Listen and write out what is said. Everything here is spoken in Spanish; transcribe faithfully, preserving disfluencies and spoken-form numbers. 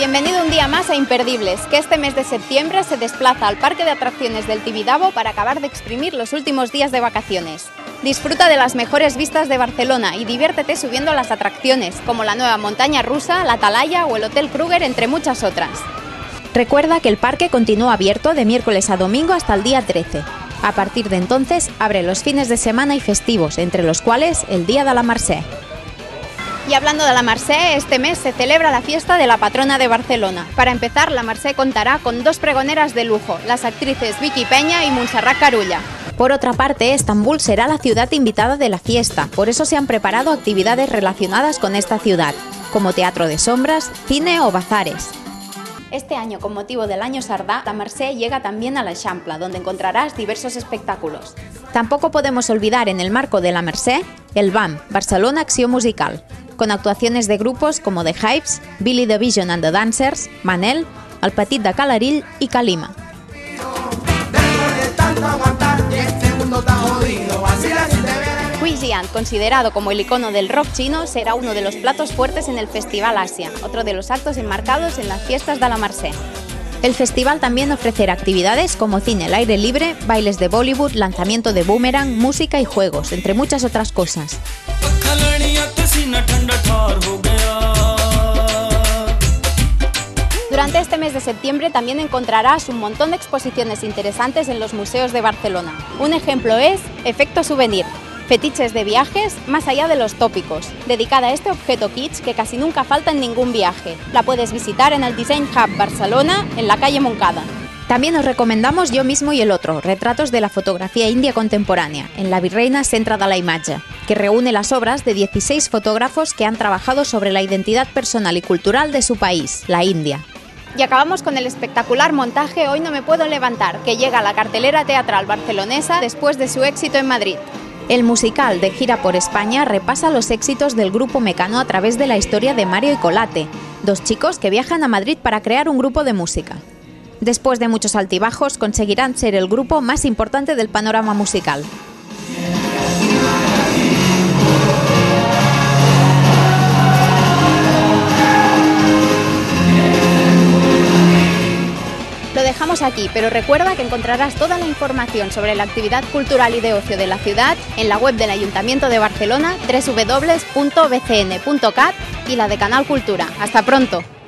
Bienvenido un día más a Imperdibles, que este mes de septiembre se desplaza al Parque de Atracciones del Tibidabo para acabar de exprimir los últimos días de vacaciones. Disfruta de las mejores vistas de Barcelona y diviértete subiendo a las atracciones, como la nueva montaña rusa, la Atalaya o el Hotel Kruger, entre muchas otras. Recuerda que el parque continúa abierto de miércoles a domingo hasta el día trece. A partir de entonces, abre los fines de semana y festivos, entre los cuales el Día de la Mercè. Y hablando de la Mercè, este mes se celebra la fiesta de la patrona de Barcelona. Para empezar, la Mercè contará con dos pregoneras de lujo, las actrices Vicky Peña y Montserrat Carulla. Por otra parte, Estambul será la ciudad invitada de la fiesta, por eso se han preparado actividades relacionadas con esta ciudad, como teatro de sombras, cine o bazares. Este año, con motivo del Año Sardà, la Mercè llega también a l'Eixample, donde encontrarás diversos espectáculos. Tampoco podemos olvidar, en el marco de la Mercè, el B A M, Barcelona Acció Musical, con actuaciones de grupos como The Hypes, Billy the Vision and the Dancers, Manel, El Petit de Calarill y Kalima. Hui Jian, considerado como el icono del rock chino, será uno de los platos fuertes en el Festival Asia, otro de los actos enmarcados en las fiestas de la Mercè. El festival también ofrecerá actividades como cine al aire libre, bailes de Bollywood, lanzamiento de boomerang, música y juegos, entre muchas otras cosas. Durante este mes de septiembre también encontrarás un montón de exposiciones interesantes en los museos de Barcelona. Un ejemplo es Efecto Souvenir, fetiches de viajes más allá de los tópicos, dedicada a este objeto kitsch que casi nunca falta en ningún viaje. La puedes visitar en el Design Hub Barcelona, en la calle Montcada. También os recomendamos Yo mismo y el otro, retratos de la fotografía india contemporánea, en la Virreina Centre de la Imatge, que reúne las obras de dieciséis fotógrafos que han trabajado sobre la identidad personal y cultural de su país, la India. Y acabamos con el espectacular montaje Hoy no me puedo levantar, que llega a la cartelera teatral barcelonesa después de su éxito en Madrid. El musical, de gira por España, repasa los éxitos del grupo Mecano a través de la historia de Mario y Colate, dos chicos que viajan a Madrid para crear un grupo de música. Después de muchos altibajos, conseguirán ser el grupo más importante del panorama musical. Lo dejamos aquí, pero recuerda que encontrarás toda la información sobre la actividad cultural y de ocio de la ciudad en la web del Ayuntamiento de Barcelona, doble u doble u doble u punto b c n punto cat, y la de Canal Cultura. ¡Hasta pronto!